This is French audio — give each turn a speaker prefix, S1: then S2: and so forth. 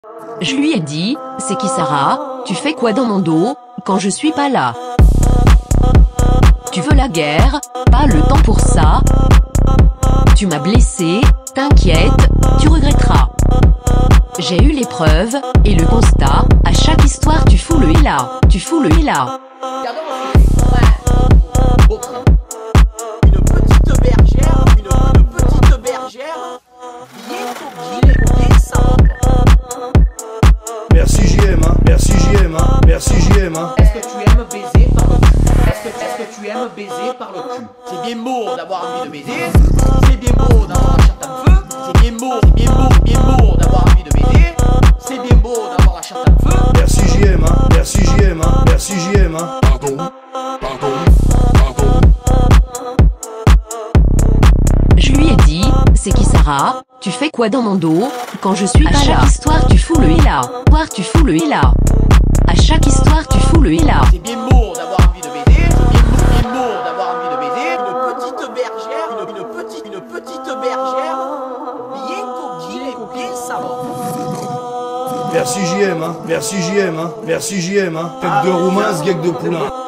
S1: Je lui ai dit, c'est qui Sarah, tu fais quoi dans mon dos, quand je suis pas là? Tu veux la guerre, pas le temps pour ça. Tu m'as blessé, t'inquiète, tu regretteras. J'ai eu les preuves, et le constat, à chaque histoire tu fous le hila, tu fous le hila.
S2: Une petite bergère, une petite bergère, bien coquine, bien simple.
S3: Merci JM, hein, merci JM, hein, merci JM, hein.
S2: Est-ce que tu aimes baiser par le cul? Est-ce que tu aimes baiser par le cul? C'est bien beau d'avoir envie de baiser, c'est bien beau d'avoir la chatte en feu, c'est bien beau, bien beau d'avoir envie de baiser, c'est bien beau d'avoir la chatte en feu.
S3: Merci JM, hein, merci JM, hein, merci JM, hein.
S1: Je lui ai dit, c'est qui Sarah, tu fais quoi dans mon dos, quand je suis pas là? À chaque histoire tu fous le hila, tu fous le hila. À chaque histoire tu fous le hila.
S2: C'est bien beau d'avoir envie de baiser, c'est bien beau d'avoir envie de baiser. Une petite bergère, une petite bergère, bien coquine et bien savante.
S3: Merci JM, hein, merci JM, hein, merci JM, hein. Tête de roumain, ce gag de poulain.